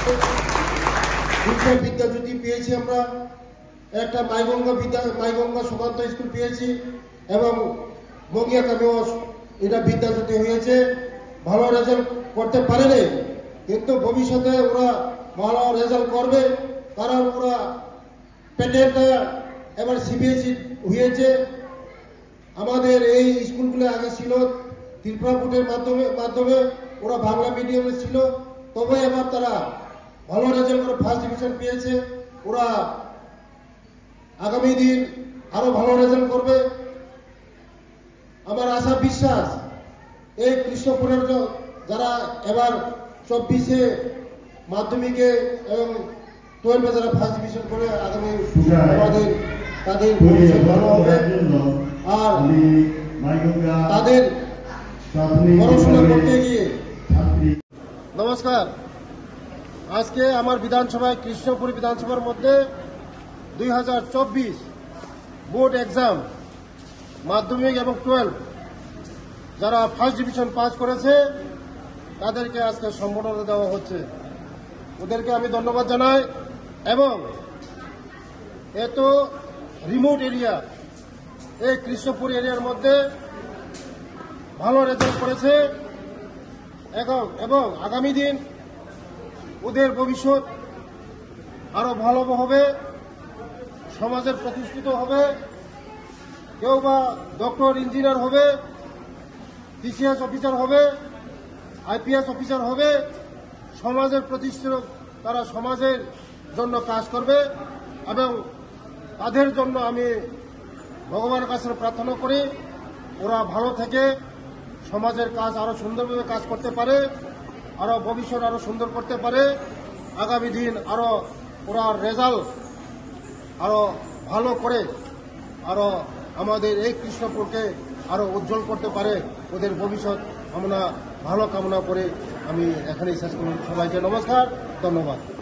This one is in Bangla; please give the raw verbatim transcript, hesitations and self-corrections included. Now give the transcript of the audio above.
দুটো বিদ্যাজ্যোতি পেয়েছি আমরা, একটা মাইগঙ্গা বিদ্যা মাইগঙ্গা সুকান্ত স্কুল পেয়েছি এবং মঙ্গিয়া কামিওস এটা বিদ্যাজ্যোতি হয়েছে। ভালো রেজাল্ট করতে পারেনি, কিন্তু ভবিষ্যতে ওরা ভালো রেজাল্ট করবে, কারণ ওরা প্যাটার্নটা এবার সিবিএসই হয়েছে। আমাদের এই স্কুলগুলো আগে ছিল ত্রিপুরা বোর্ডের মাধ্যমে মাধ্যমে ওরা বাংলা মিডিয়ামে ছিল, তবে এবার তারা ভালো রেজাল্ট করে ফার্স্ট ডিভিশন পেয়েছে। ওরা আগামী দিন আরো ভালো রেজাল্ট করবে। আমার আশা বিশ্বাস এই কৃষ্ণপুরের যারা এবার চব্বিশে মাধ্যমিকে এবং টুয়েলভে যারা ফার্স্ট ডিভিশন করে আগামী আমাদের তাদের ভবিষ্যৎ ভালো হবে। আর তাদের পড়াশোনা করতে গিয়ে নমস্কার, আজকে আমার বিধানসভায় কৃষ্ণপুর বিধানসভার মধ্যে দুই হাজার চব্বিশ বোর্ড এক্সাম মাধ্যমিক এবং টুয়েলভ যারা ফার্স্ট ডিভিশন পাস করেছে তাদেরকে আজকে সম্মাননা দেওয়া হচ্ছে। ওদেরকে আমি ধন্যবাদ জানাই। এবং এত রিমোট এরিয়া, এই কৃষ্ণপুর এরিয়ার মধ্যে ভালো রেজাল্ট করেছে এবং এবং আগামী দিন ওদের ভবিষ্যৎ আরো ভালো হবে, সমাজের প্রতিষ্ঠিত হবে। কেউ বা ডক্টর, ইঞ্জিনিয়ার হবে, টিসিএস অফিসার হবে, আইপিএস অফিসার হবে। সমাজের প্রতিষ্ঠিত তারা সমাজের জন্য কাজ করবে এবং তাদের জন্য আমি ভগবানের কাছে প্রার্থনা করি ওরা ভালো থেকে সমাজের কাজ আরো সুন্দরভাবে কাজ করতে পারে, আরো ভবিষ্যৎ আরো সুন্দর করতে পারে। আগামী দিন আরো ওরা রেজাল্ট আরো ভালো করে আরো আমাদের এই কৃষ্ণপুরকে আরো উজ্জ্বল করতে পারে। ওদের ভবিষ্যৎ আমরা ভালো কামনা করে আমি এখানেই শেষ করি। সবাইকে নমস্কার, ধন্যবাদ।